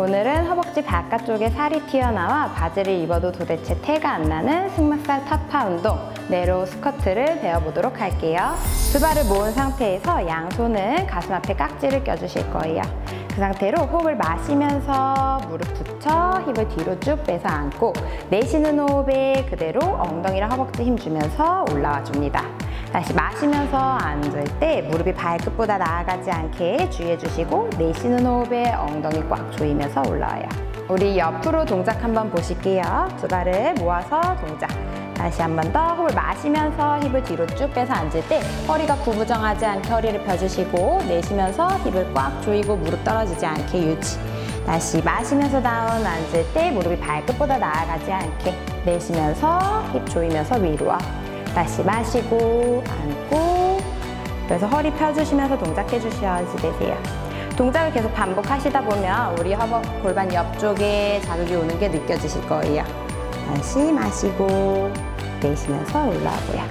오늘은 허벅지 바깥쪽에 살이 튀어나와 바지를 입어도 도대체 태가 안 나는 승마살 타파 운동 네로우 스쿼트를 배워보도록 할게요. 두 발을 모은 상태에서 양손은 가슴 앞에 깍지를 껴주실 거예요. 그 상태로 호흡을 마시면서 무릎 붙여 힙을 뒤로 쭉 빼서 안고, 내쉬는 호흡에 그대로 엉덩이랑 허벅지 힘 주면서 올라와 줍니다. 다시 마시면서 앉을 때 무릎이 발끝보다 나아가지 않게 주의해 주시고, 내쉬는 호흡에 엉덩이 꽉 조이면서 올라와요. 우리 옆으로 동작 한번 보실게요. 두 발을 모아서 동작. 다시 한 번 더 호흡을 마시면서 힙을 뒤로 쭉 빼서 앉을 때 허리가 구부정하지 않게 허리를 펴주시고, 내쉬면서 힙을 꽉 조이고 무릎 떨어지지 않게 유지. 다시 마시면서 다운 앉을 때 무릎이 발끝보다 나아가지 않게 내쉬면서 힙 조이면서 위로 업. 다시 마시고 앉고, 그래서 허리 펴주시면서 동작해 주셔야지 되세요. 동작을 계속 반복하시다 보면 우리 골반 옆쪽에 자극이 오는 게 느껴지실 거예요. 다시 마시고 내쉬면서 올라오고요.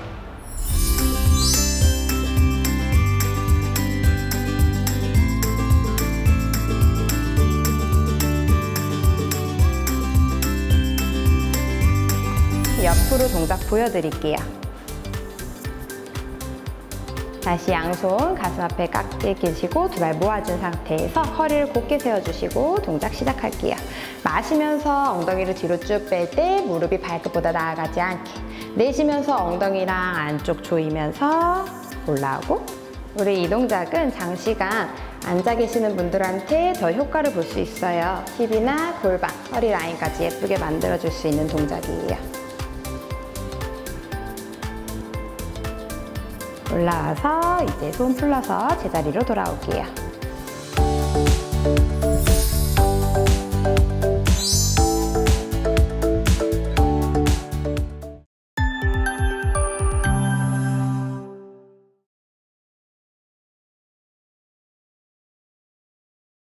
옆으로 동작 보여드릴게요. 다시 양손 가슴 앞에 깍지 끼시고 두 발 모아준 상태에서 허리를 곧게 세워주시고 동작 시작할게요. 마시면서 엉덩이를 뒤로 쭉 뺄 때 무릎이 발끝보다 나아가지 않게, 내쉬면서 엉덩이랑 안쪽 조이면서 올라오고. 우리 이 동작은 장시간 앉아 계시는 분들한테 더 효과를 볼 수 있어요. 힙이나 골반, 허리 라인까지 예쁘게 만들어줄 수 있는 동작이에요. 올라와서 이제 손 풀러서 제자리로 돌아올게요.